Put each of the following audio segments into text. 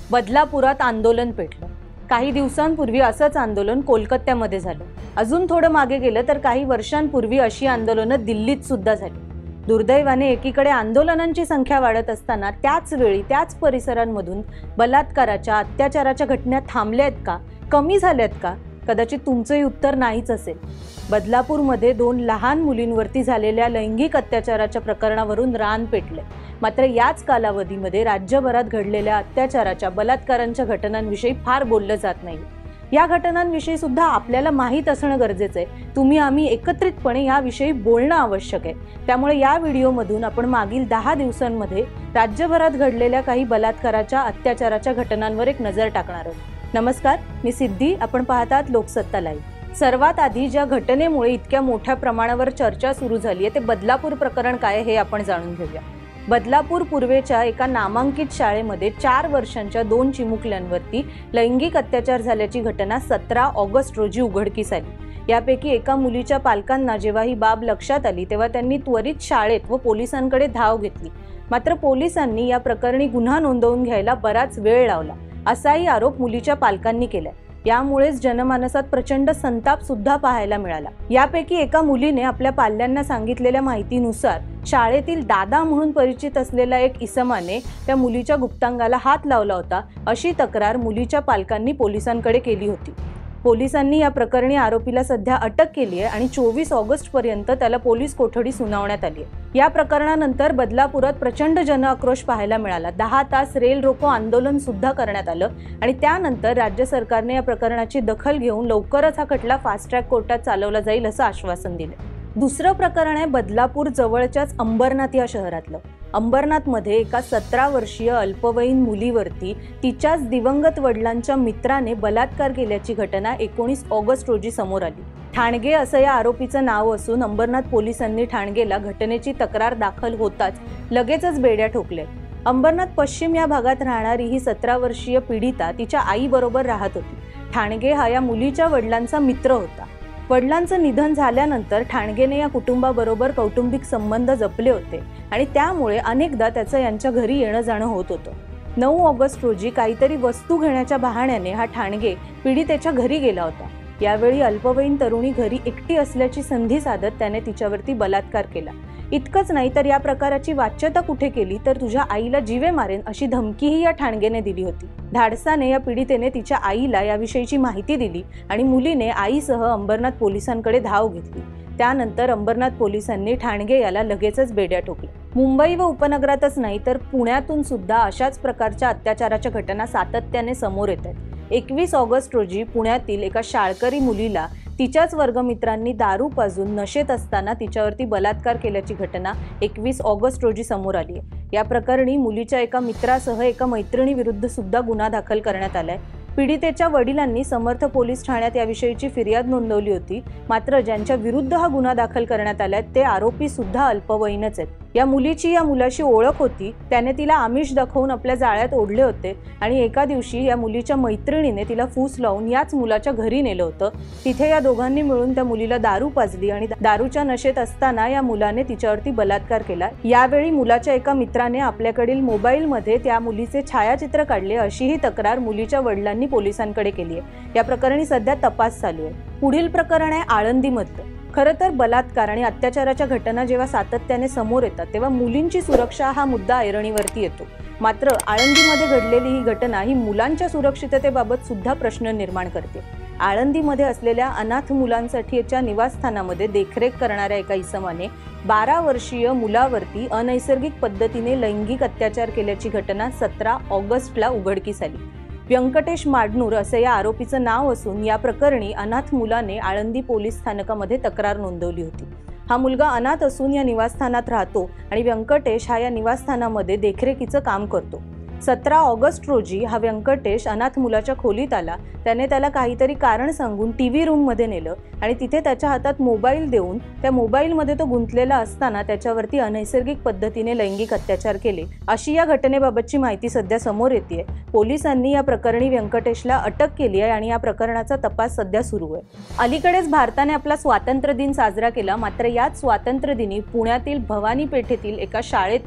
बदलापुरात आंदोलन पेटलं। काही दिवसांपूर्वी असंच आंदोलन कोलकात्यामध्ये झालं। अजून थोडं मागे गेलं तर काही वर्षांपूर्वी अशी आंदोलनं दिल्लीत सुद्धा झाली। दुर्दैवाने एकीकडे आंदोलनांची संख्या वाढत असताना त्याच वेळी त्याच परिसरांमधून बलात्काराच्या अत्याचाराच्या घटना थांबल्यात का, कमी झाल्यात का? कदाचित तुमचंही उत्तर नाहीच असेल। बदलापूरमध्ये 2 लहान मुलींवरती झालेल्या लैंगिक अत्याचाराच्या प्रकरणावरून रान पेटले। मात्र याच कालावधीमध्ये राज्यभरात घडलेल्या अत्याचाराच्या बलात्कारांच्या घटनांविषयी फार बोललं जात नाही। या घटनांविषयी सुद्धा आपल्याला माहीत असणं गरजेचं आहे। तुम्ही आम्ही एकत्रितपणे याविषयी बोलणं आवश्यक आहे। त्यामुळे या व्हिडिओमधून आपण मागील 10 दिवसांमध्ये राज्यभरात घडलेल्या काही बलात्काराच्या अत्याचाराच्या घटनांवर एक नजर टाकणार आहोत। नमस्कार, मी सिद्धी, आपण पाहतात लोकसत्ता लाईव्ह। सर्वात आधी ज्या घटनेमुळे इतक्या मोठ्या प्रमाणावर चर्चा सुरू झाली आहे ते बदलापूर प्रकरण काय हे आपण जाणून घेऊया। बदलापूर पूर्वेच्या एका नामांकित शाळेमध्ये 4 वर्षांच्या 2 चिमुकल्यांवरती लैंगिक अत्याचार झाल्याची घटना 17 ऑगस्ट रोजी उघडकीस आली। यापैकी एका मुलीच्या पालकांना जेव्हा ही बाब लक्षात आली तेव्हा त्यांनी त्वरित शाळेत व पोलिसांकडे धाव घेतली। मात्र पोलिसांनी या प्रकरणी गुन्हा नोंदवून घ्यायला बराच वेळ लावला, असाही आरोप मुलीच्या पालकांनी केलाय। यामुळेच जनमानसात प्रचंड संताप सुद्धा पाहायला मिळाला। यापैकी एका मुलीने आपल्या पाल्यांना सांगितलेल्या माहितीनुसार शाळेतील दादा म्हणून परिचित असलेला एक इसमाने त्या मुलीच्या गुप्तांगाला हात लावला होता, अशी तक्रार मुलीच्या पालकांनी पोलिसांकडे केली होती। पोलिसांनी या प्रकरणी आरोपीला सध्या अटक केली आहे आणि 24 ऑगस्ट पर्यंत त्याला पोलीस कोठडी सुनावण्यात आली आहे। या प्रकरणानंतर बदलापुरात प्रचंड जनआक्रोश पाहायला मिळाला। 10 तास रेल रोको आंदोलन सुद्धा करण्यात आलं आणि त्यानंतर राज्य सरकारने या प्रकरणाची दखल घेऊन लवकरच हा खटला फास्ट ट्रॅक कोर्टात चालवला जाईल असं आश्वासन दिलं। दुसरं प्रकरण आहे बदलापूर जवळच्याच अंबरनाथ या शहरातलं। अंबरनाथमध्ये एका 17 वर्षीय अल्पवयीन मुलीवरती तिच्याच दिवंगत वडिलांच्या मित्राने बलात्कार केल्याची घटना 19 ऑगस्ट रोजी समोर आली। ठाणगे असं या आरोपीचं नाव असून अंबरनाथ पोलिसांनी ठाणगेला घटनेची तक्रार दाखल होताच लगेचच बेड्या ठोकल्या। अंबरनाथ पश्चिम या भागात राहणारी ही 17 वर्षीय पीडिता तिच्या आईबरोबर राहत होती। ठाणगे हा या मुलीच्या वडिलांचा मित्र होता। वडिलांचं निधन झाल्यानंतर ठाणगेने या कुटुंबाबरोबर कौटुंबिक संबंध जपले होते आणि त्यामुळे अनेकदा त्याचं यांच्या घरी येणं जाणं होत होतं। 9 ऑगस्ट रोजी काहीतरी वस्तू घेण्याच्या बहाण्याने हा ठाणगे पीडितेच्या घरी गेला होता। यावेळी अल्पवयीन तरुणी घरी एकटी असल्याची संधी साधत त्याने तिच्यावरती बलात्कार केला। इतकंच नाही तर या प्रकाराची वाच्यता कुठे केली तर तुझ्या आईला जीवे मारेन अशी धमकीही या ठाणगेने दिली होती। धाडसाने या पीडितेने तिच्या आईला याविषयीची माहिती दिली आणि मुलीने आईसह अंबरनाथ पोलिसांकडे धाव घेतली। त्यानंतर अंबरनाथ पोलिसांनी ठाणगे याला लगेचच बेड्या ठोकल्या। मुंबई व उपनगरातच नाही तर पुण्यातून सुद्धा अशाच प्रकारच्या अत्याचाराच्या घटना सातत्याने समोर येतात। 21 ऑगस्ट रोजी पुण्यातील एका शाळकरी मुलीला तिच्याच वर्गमित्रांनी दारू पाजून नशेत असताना तिच्यावरती बलात्कार केल्याची घटना 21 ऑगस्ट रोजी समोर आली आहे। या प्रकरणी मुलीच्या एका मित्रासह एका मैत्रिणीविरुद्ध सुद्धा गुन्हा दाखल करण्यात आलाय। पीडितेच्या वडिलांनी समर्थ पोलीस ठाण्यात याविषयीची फिर्याद नोंदवली होती। मात्र ज्यांच्या विरुद्ध हा गुन्हा दाखल करण्यात आलाय ते आरोपी सुद्धा अल्पवयीनच आहेत। या मुलीची या मुलाशी ओळख होती, त्याने तिला आमिष दाखवून आपल्या जाळ्यात ओढले होते आणि एका दिवशी या मुलीच्या मैत्रिणीने तिला फूस लावून याच मुलाच्या घरी नेलं होतं। तिथे या दोघांनी मिळून त्या मुलीला दारू पाजली आणि दारूच्या नशेत असताना या मुलाने तिच्यावरती बलात्कार केला। यावेळी मुलाच्या एका मित्राने आपल्याकडील मोबाईलमध्ये त्या मुलीचे छायाचित्र काढले, अशीही तक्रार मुलीच्या वडिलांनी पोलिसांकडे केली आहे। या प्रकरणी सध्या तपास चालू आहे। पुढील प्रकरण आहे आळंदीमधलं। खरं तर बलात्कार आणि अत्याचाराच्या घटना जेव्हा सातत्याने समोर येतात तेव्हा मुलींची सुरक्षा हा मुद्दा ऐरणीवरती येतो। मात्र आळंदीमध्ये घडलेली ही घटना ही मुलांच्या सुरक्षिततेबाबत सुद्धा प्रश्न निर्माण करते। आळंदीमध्ये असलेल्या अनाथ मुलांसाठीच्या निवासस्थानामध्ये देखरेख करणाऱ्या एका इसमाने 12 वर्षीय मुलावरती अनैसर्गिक पद्धतीने लैंगिक अत्याचार केल्याची घटना 17 ऑगस्टला उघडकीस आली। व्यंकटेश माडनूर असं या आरोपीचं नाव असून या प्रकरणी अनाथ मुलाने आळंदी पोलीस स्थानकामध्ये तक्रार नोंदवली होती। हा मुलगा अनाथ असून या निवासस्थानात राहतो आणि व्यंकटेश हा या निवासस्थानामध्ये देखरेखीचं काम करतो। 17 ऑगस्ट रोजी हा व्यंकटेश अनाथ मुलाच्या खोलीत आला। त्याने त्याला काहीतरी कारण सांगून टीव्ही रूम मध्ये नेलं आणि तिथे त्याच्या हातात मोबाईल देऊन त्या मोबाईलमध्ये तो गुंतलेला असताना त्याच्यावरती अनैसर्गिक पद्धतीने लैंगिक अत्याचार केले, अशी या घटनेबाबतची माहिती सध्या समोर येते। पोलिसांनी या प्रकरणी व्यंकटेशला अटक केली आहे आणि या प्रकरणाचा तपास सध्या सुरू आहे। अलीकडेच भारताने आपला स्वातंत्र्य दिन साजरा केला, मात्र याच स्वातंत्र्य दिनी पुण्यातील भवानी पेठेतील एका शाळेतून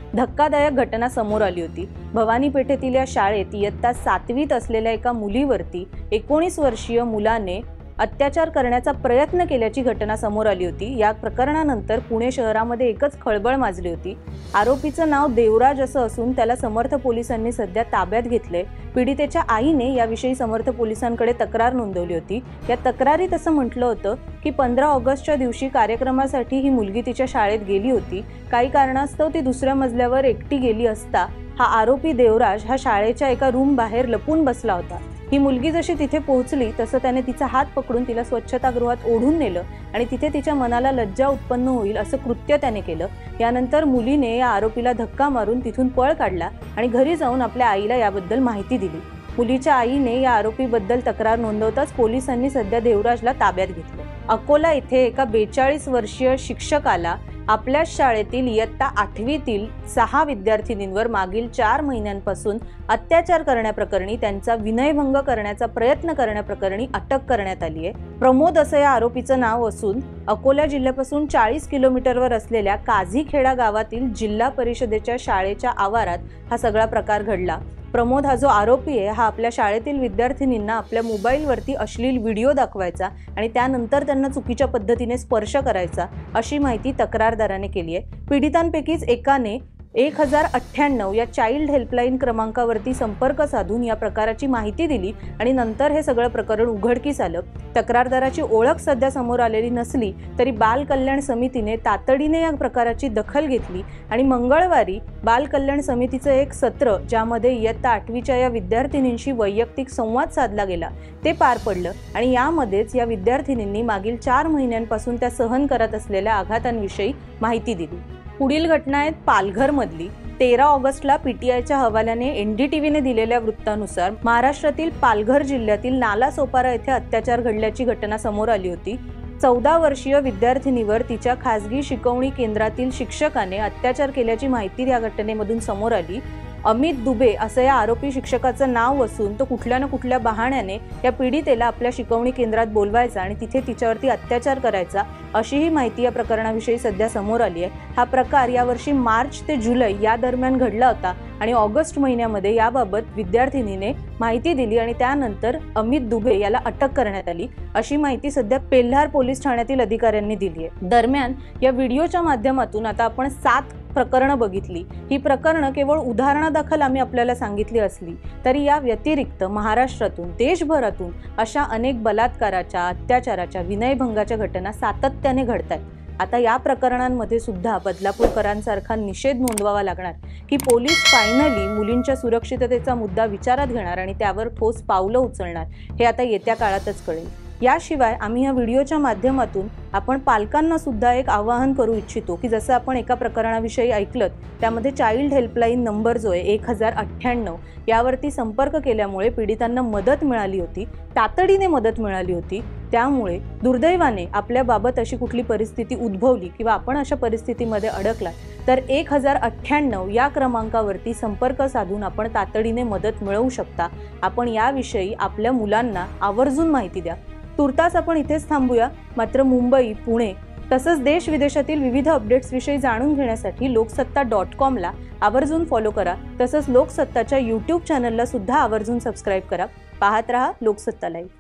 धक्कादायक घटना समोर आली होती। भवानी पेठेतील या शाळेत इयत्ता 7वीत असलेल्या एका मुलीवरती 19 वर्षीय मुलाने अत्याचार करण्याचा प्रयत्न केल्याची घटना समोर आली होती। या प्रकरणानंतर पुणे शहरामध्ये एकच खळबळ माजली होती। आरोपीचं नाव देवराज असं असून त्याला समर्थ पोलिसांनी सध्या ताब्यात घेतले। पीडितेच्या आईने याविषयी समर्थ पोलिसांकडे तक्रार नोंदवली होती। या तक्रारीत असं म्हटलं होतं की 15 ऑगस्टच्या दिवशी कार्यक्रमासाठी ही मुलगी तिच्या शाळेत गेली होती। काही कारणास्तव ती दुसऱ्या मजल्यावर एकटी गेली असता हा आरोपी देवराज हा शाळेच्या एका रूम बाहेर लपून बसला होता। ही मुलगी जशी तिथे पोहोचली तसं त्याने तिचा हात पकडून तिला स्वच्छतागृहात ओढून नेलं आणि तिथे तिच्या मनाला लज्जा उत्पन्न होईल असं कृत्य त्याने केलं। यानंतर मुलीने या आरोपीला धक्का मारून तिथून पळ काढला आणि घरी जाऊन आपल्या आईला याबद्दल माहिती दिली। मुलीच्या आईने या आरोपीबद्दल तक्रार नोंदवताच पोलिसांनी सध्या देवराजला ताब्यात घेतलं। अकोला इथे एका 42 वर्षीय शिक्षकाला आपल्या शाळेतील इयत्ता 8वीतील 6 विद्यार्थिनींवर मागील 4 महिन्यांपासून अत्याचार करण्याप्रकरणी त्यांचा विनयभंग करण्याचा प्रयत्न करण्याप्रकरणी अटक करण्यात आली आहे। प्रमोद असं या आरोपीचं नाव असून अकोला जिल्ह्यापासून 40 किलोमीटरवर असलेल्या काझीखेडा गावातील जिल्हा परिषदेच्या शाळेच्या आवारात हा सगळा प्रकार घडला। प्रमोद हा जो आरोपी आहे हा आपल्या शाळेतील विद्यार्थिनींना आपल्या मोबाईलवरती अश्लील व्हिडिओ दाखवायचा आणि त्यानंतर त्यांना चुकीच्या पद्धतीने स्पर्श करायचा अशी माहिती तक्रारदाराने केली आहे। पीडितांपैकीच एकाने 1098 या चाइल्ड हेल्पलाईन क्रमांकावरती संपर्क साधून या प्रकाराची माहिती दिली आणि नंतर हे सगळं प्रकरण उघडकीस आलं। तक्रारदाराची ओळख सध्या समोर आलेली नसली तरी बाल कल्याण समितीने तातडीने या प्रकाराची दखल घेतली आणि मंगळवारी बाल कल्याण समितीचं एक सत्र ज्यामध्ये इयत्ता 8वीच्या या विद्यार्थिनींशी वैयक्तिक संवाद साधला गेला ते पार पडलं आणि यामध्येच या विद्यार्थिनींनी मागील 4 महिन्यांपासून त्या सहन करत असलेल्या आघातांविषयी माहिती दिली। पुढील घटना आहे पालघरमधली। 13 ऑगस्टला पीटीआयच्या हवाल्याने एनडीटीव्हीने दिलेल्या वृत्तानुसार महाराष्ट्रातील पालघर जिल्ह्यातील नालासोपारा येथे अत्याचार घडल्याची घटना समोर आली होती। 14 वर्षीय विद्यार्थिनीवर तिच्या खासगी शिकवणी केंद्रातील शिक्षकाने अत्याचार केल्याची माहिती या घटनेमधून समोर आली। अमित दुबे असं या आरोपी शिक्षकाचं नाव असून तो कुठल्या ना कुठल्या बहाण्याने या पीडितेला आपल्या शिकवणी केंद्रात बोलवायचा आणि तिथे तिच्यावरती अत्याचार करायचा अशीही माहिती या प्रकरणाविषयी सध्या समोर आली आहे। हा प्रकार यावर्षी मार्च ते जुलै या दरम्यान घडला होता आणि ऑगस्ट महिन्यामध्ये याबाबत विद्यार्थिनीने माहिती दिली आणि त्यानंतर अमित दुबे याला अटक करण्यात आली अशी माहिती सध्या पेल्हार पोलीस ठाण्यातील अधिकाऱ्यांनी दिली आहे। दरम्यान या व्हिडिओच्या माध्यमातून आता आपण 7 प्रकरणं बघितली। ही प्रकरणं केवळ उदाहरणादाखल आम्ही आपल्याला सांगितली असली तरी या व्यतिरिक्त महाराष्ट्रातून देशभरातून अशा अनेक बलात्काराच्या, अत्याचाराच्या, विनयभंगाच्या घटना सातत्याने घडतात। आता या प्रकरणांमध्ये सुद्धा बदलापूरकरांसारखा निषेध नोंदवावा लागणार की पोलीस फायनली मुलींच्या सुरक्षिततेचा मुद्दा विचारात घेणार आणि त्यावर ठोस पावलं उचलणार हे आता येत्या काळातच कळेल। याशिवाय आम्ही या व्हिडिओच्या माध्यमातून आपण पालकांना सुद्धा एक आवाहन करू इच्छितो की जसं आपण एका प्रकरणाविषयी ऐकलं त्यामध्ये चाइल्ड हेल्पलाईन नंबर जो आहे 1098 यावरती संपर्क केल्यामुळे पीडितांना मदत मिळाली होती, तातडीने मदत मिळाली होती। त्यामुळे दुर्दैवाने आपल्या बाबत अशी कुठली परिस्थिती उद्भवली किंवा आपण अशा परिस्थितीमध्ये अडकला तर 1098 या क्रमांकावरती संपर्क साधून आपण तातडीने मदत मिळवू शकता। आपण याविषयी आपल्या मुलांना आवर्जून माहिती द्या। तुर्तास आपण इथेच थांबूया, मात्र मुंबई, पुणे तसंच देश विदेशातील विविध अपडेट्स विषयी जाणून घेण्यासाठी लोकसत्ता.com ला आवर्जून फॉलो करा। तसंच लोकसत्ताच्या YouTube चॅनलला सुद्धा आवर्जून सबस्क्राईब करा। पाहत रहा लोकसत्ता लाईव्ह।